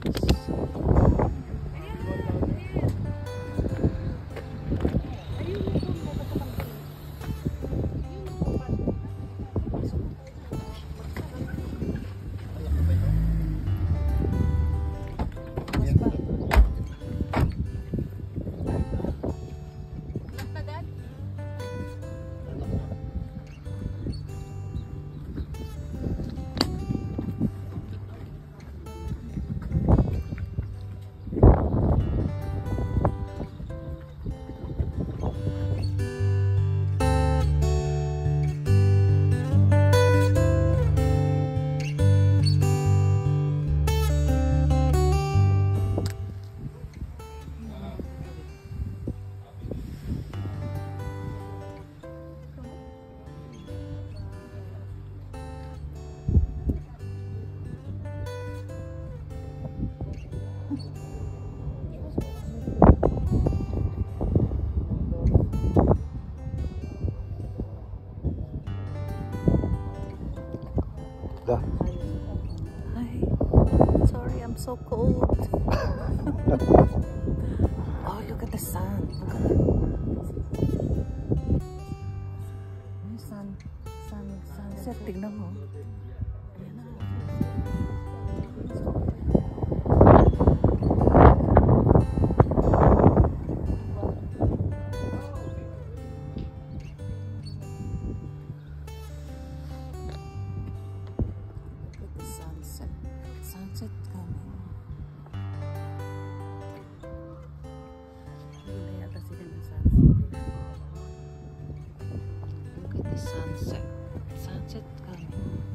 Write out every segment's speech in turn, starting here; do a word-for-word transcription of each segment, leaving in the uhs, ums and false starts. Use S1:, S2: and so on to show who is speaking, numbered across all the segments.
S1: Hi. Sorry, I'm so cold. Oh, look at the sun. Look at the sun. Sun, sunset. Tignan mo. Sunset coming. Hindi yata sila ng sunset. Look at the sunset. Sunset coming.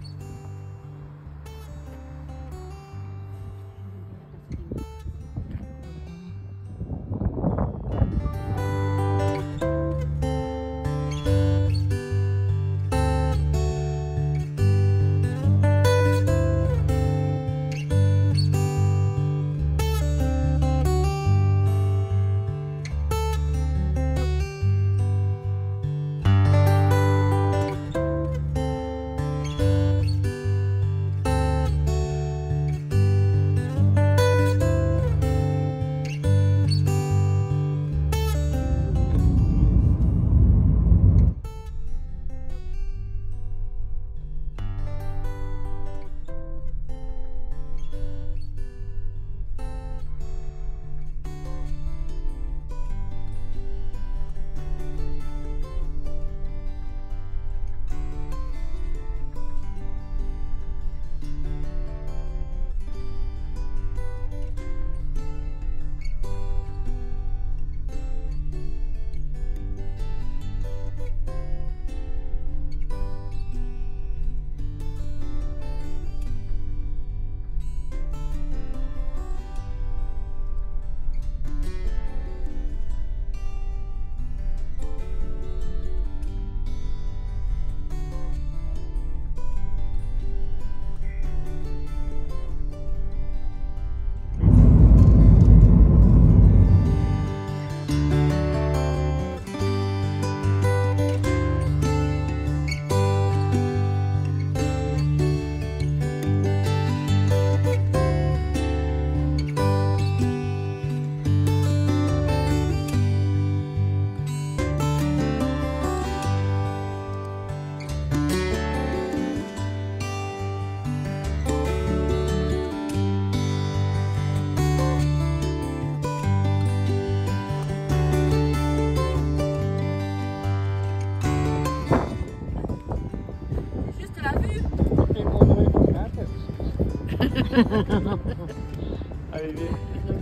S2: Arrivé.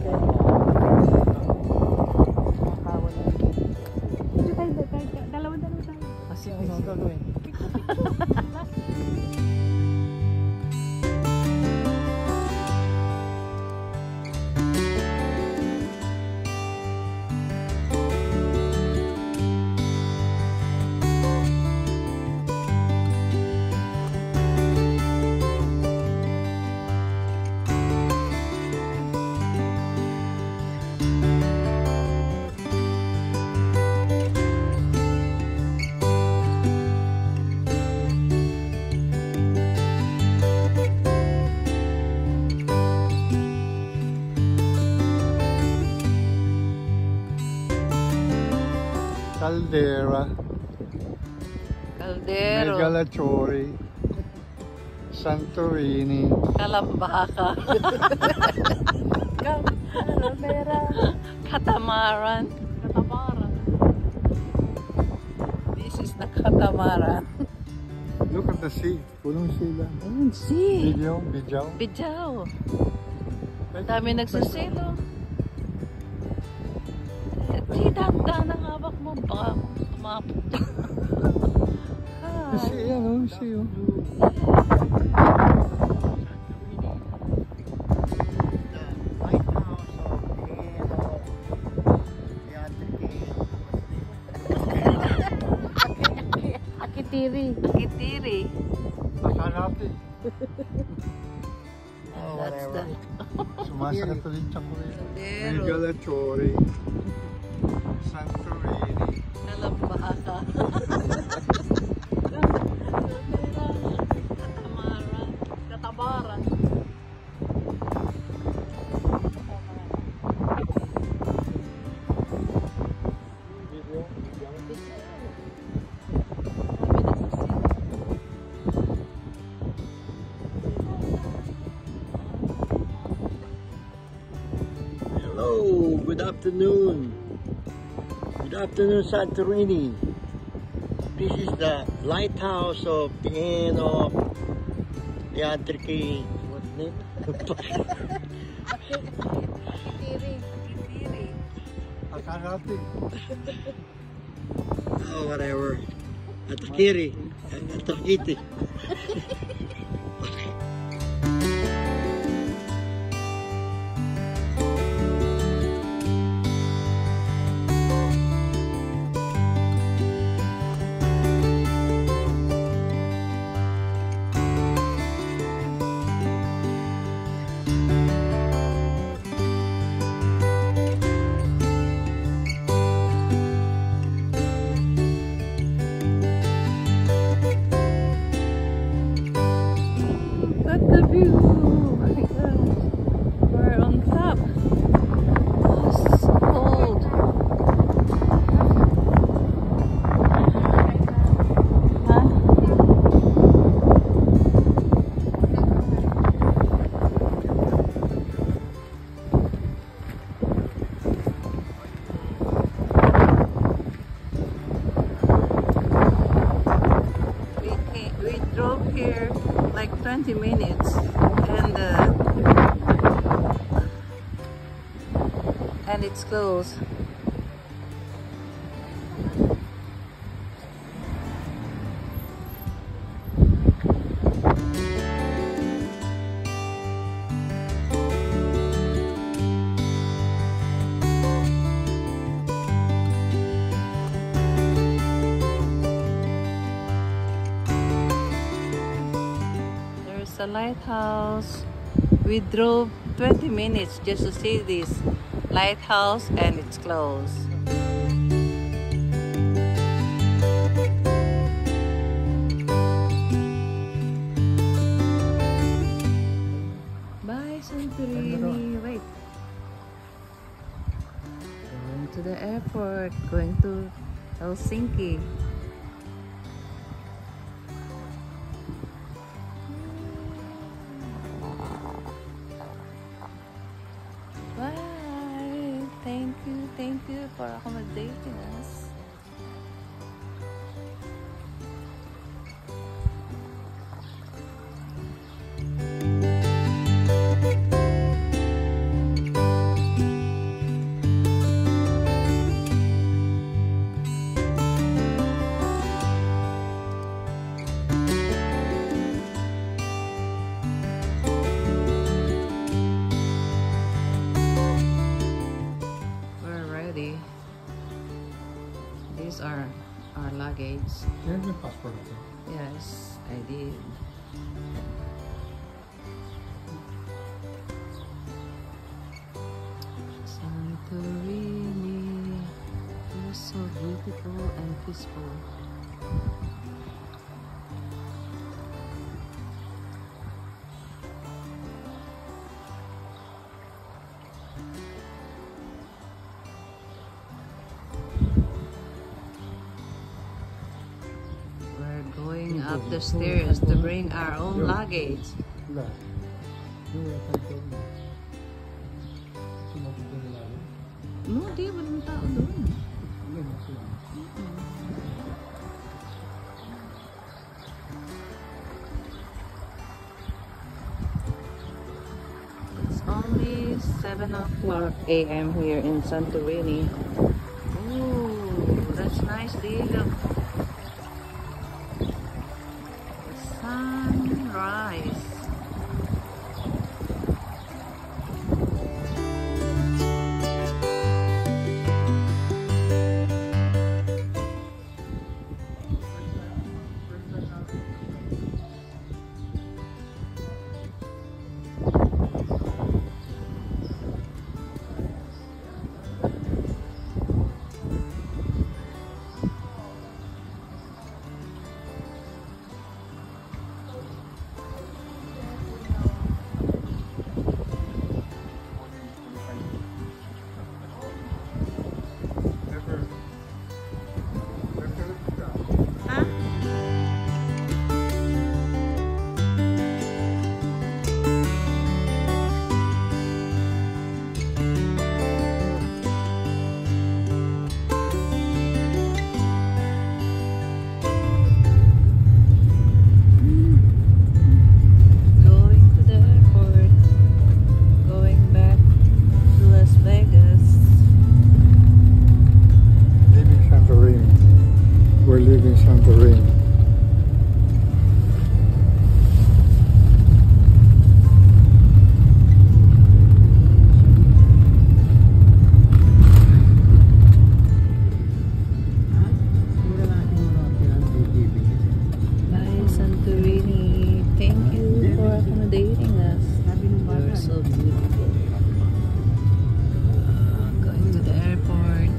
S1: Dalawa-dalawa tayo.
S2: Kasi ano gagawin? Caldera,
S1: Caldero.
S2: Megalachori, Santorini,
S1: Kalambaka. Caldera. Catamaran. Catamaran. This is the catamaran.
S2: Look at the sea. Pulong sila.
S1: Ayun, see.
S2: Video, Bijao.
S1: Bijao. Dami nagsisilo. Di, dahan-dahan ang hawak mo. Baka tumapot.
S2: Kasi yan o, see o.
S1: Akitiri. Akitiri.
S2: Makarati.
S1: Oh, whatever.
S2: Sumasakit ulit siya ko rin.
S1: Caldero.
S2: Megalachori, Santorini.
S1: Kalambaka. Catamaran. Catamaran.
S2: Video,
S3: Hello, good afternoon. Good afternoon, Santorini. This is the lighthouse of the end of the Atriki. What's the name?
S1: Akitiri. Akitiri.
S2: Makarati.
S3: Oh, whatever. Atakiri. Atakiti.
S1: Look at the view! Oh my gosh. We're on top. Oh, it's so cold. Huh? We came, we drove here like twenty minutes and uh, and it's closed. There's a lighthouse. We drove twenty minutes just to see this lighthouse and it's closed. Bye, Santorini. Wait. Going to the airport. Going to Helsinki. Bye. Thank you, thank you for accommodating us. These are our luggage.
S2: You have your passport, okay?
S1: Yes, I did. Santorini, it was so beautiful and peaceful. up the stairs to bring our own luggage.
S2: Wala. Yung wala tayong tubig. Sumagot ko nila.
S1: No, di, walang tao doon.
S2: Wala na sila.
S1: It's only seven o'clock a m here in Santorini. Ooh, that's nice, Diego. The sunrise.
S2: We're leaving Santorini.
S1: Bye, Santorini. Thank you for accommodating us. You're so beautiful. Uh, going to the airport.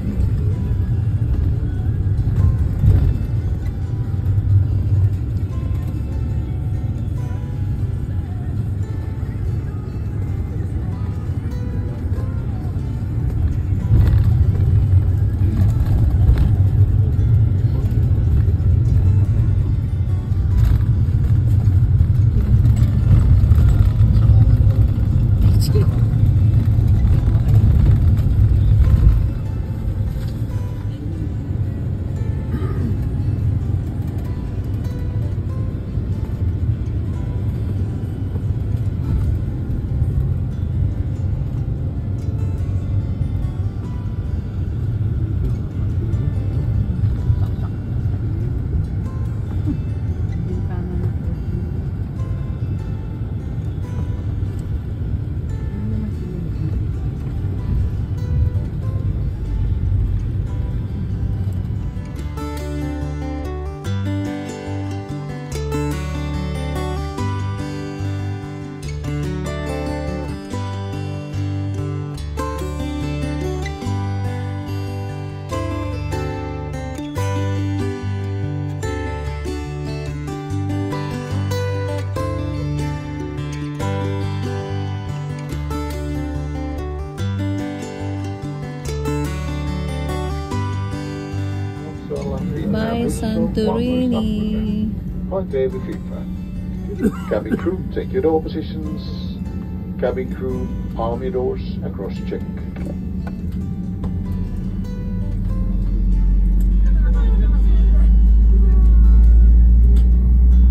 S1: Bye, Santorini.
S4: Point David FIFA. Cabin crew, take your door positions. Cabin crew, arm your doors and cross check.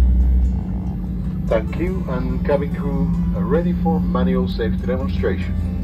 S4: Thank you, and cabin crew are ready for manual safety demonstration.